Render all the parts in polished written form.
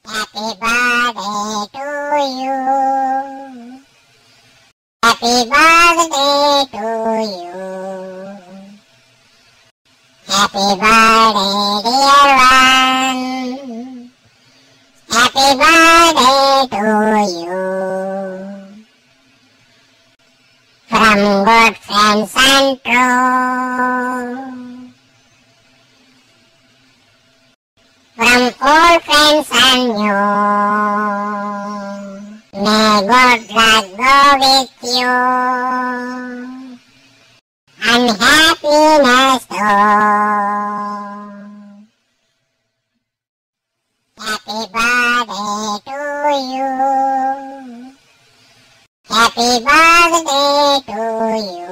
Happy birthday to you. Happy birthday to you. Happy birthday, dear one. Happy birthday to you. From good friends and true. From old friends and new. May good luck go with you. And happiness too. Happy birthday to you. Happy birthday to you.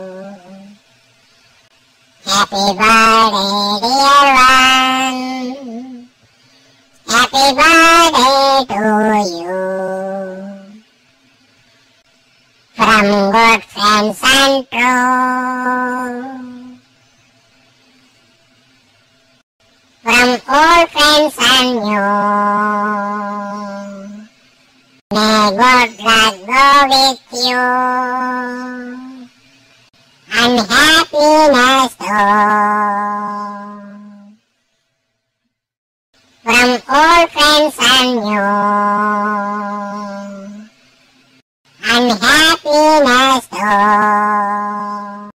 Happy birthday, dear one. Happy birthday to you. From good friends and true. From old friends and new. May good luck go with you. And happiness too. From old friends and new. And happiness too.